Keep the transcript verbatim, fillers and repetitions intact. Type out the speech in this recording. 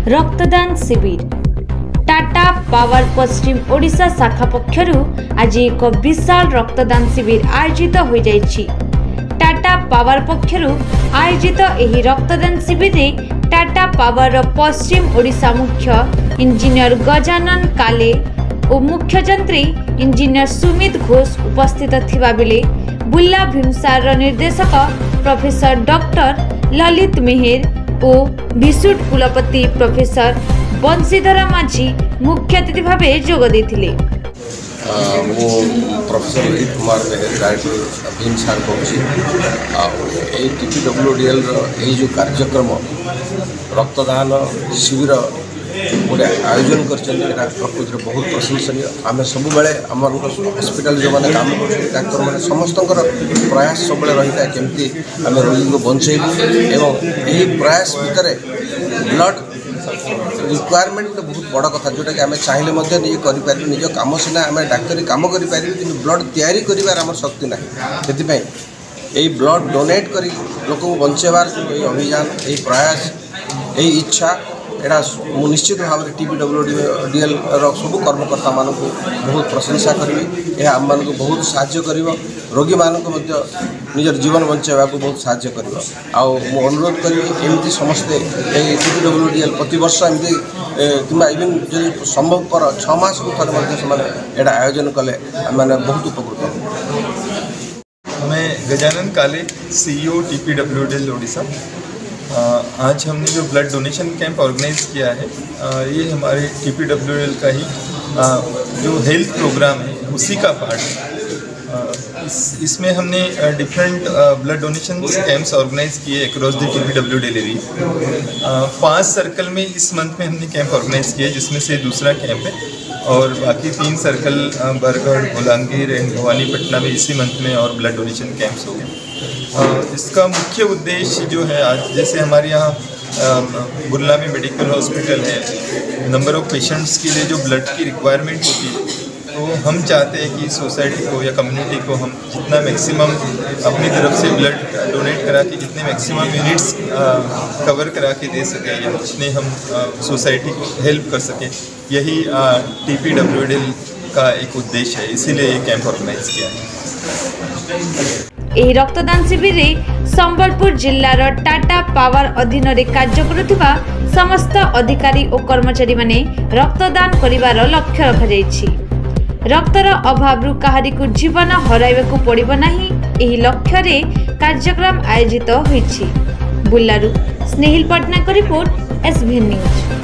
रक्तदान शिविर टाटा पावर पश्चिम ओडिशा शाखा पक्षरु आज एक विशाल रक्तदान शिविर आयोजित हो जाइछि। टाटा पावर पक्षरु आयोजित एही रक्तदान शिविर रे टाटा पावर पश्चिम ओडिशा मुख्य इंजीनियर गजानन काले और मुख्य जंत्री इंजीनियर सुमित घोष उपस्थित थिबा बेले बुल्ला भीमसार निर्देशक प्रोफेसर डॉक्टर ललित मेहर और विशुट कुलपति प्रोफेसर बंशीधर माझी मुख्य अतिथि भावे जोग देथिले। वो प्रोफेसर ललित कुमार मेहर डायरेक्टर भीमसार पक्षी ए टीपीडब्ल्यूडीएल जो कार्यक्रम रक्तदान शिविर गोटे आयोजन कर प्रकृति बहुत प्रशंसनीय। आम सब आम हस्पिटाल जो मैंने काम कर डाक्तर मैंने समस्त प्रयास सब रही है केमती आम रोगी को बचेबू एवं यही प्रयास भितर ब्लड रिक्वायरमेंट गोटे बहुत बड़ कथा जोटा कि आम चाहिए निजे कर निज कम सीना आम डाक्तरी कम कर ब्लड तैयारी कर शक्ति ना से यही ब्लड डोनेट कर लोक बचेबार जो अभियान यही प्रयास यही इच्छा एटा निश्चित भाव में टीपीडब्ल्यूडीएल सब कर्मकर्ता मान बहुत प्रशंसा करी। यह आम को बहुत साहाय्य कर रोगी मान निजर जीवन बचाइवा को बहुत साहाय्य कर अनुरोध करी एमती समस्ते टीपीडब्ल्यूडीएल प्रति वर्ष एमती कि इवन जो संभवपर छमास को थे आयोजन कले मैंने बहुत उपकृत। मैं गजानन काले सीईओ टीपीडब्ल्यूडीएल ओडिशा। आज हमने जो ब्लड डोनेशन कैंप ऑर्गेनाइज किया है ये हमारे टीपीडब्ल्यूडीएल का ही जो हेल्थ प्रोग्राम है उसी का पार्ट है। इस इसमें हमने different blood donation camps organize किए अक्रॉस द टीपीडब्ल्यूडीएल एरिया। पांच सर्कल में इस मंथ में हमने कैंप ऑर्गेनाइज किया जिसमें से दूसरा कैंप है और बाकी तीन सर्कल बरगढ़, बोलांगीर एंड भवानीपटना में इसी मंथ में और ब्लड डोनेशन कैंप्स हो गए। इसका मुख्य उद्देश्य जो है आज जैसे हमारे यहाँ बुर्ला में मेडिकल हॉस्पिटल है, नंबर ऑफ पेशेंट्स के लिए जो ब्लड की रिक्वायरमेंट होती है तो हम चाहते हैं कि सोसाइटी को या कम्युनिटी को हम जितना मैक्सिमम अपनी तरफ से ब्लड डोनेट करा के जितने मैक्सिमम यूनिट्स कवर करा के दे सकें या जितने हम सोसाइटी को हेल्प कर सकें, यही टीपीडब्ल्यूडीएल का एक उद्देश्य है। इसीलिए ये कैंप ऑर्गेनाइज किया है। एही रक्तदान शिविर रे संबलपुर जिल्लार टाटा पावर अधीन रे कार्य करुथिबा समस्त अधिकारी और कर्मचारी माने रक्तदान करिवार लक्ष्य रखा जायछि। रक्तर अभाव कहारी को जीवन हराइबाकू पड़िबो नाही एही लक्ष्य रे कार्यक्रम आयोजित होइछि। बुल्लारू Snehil Patnaik report SBN news.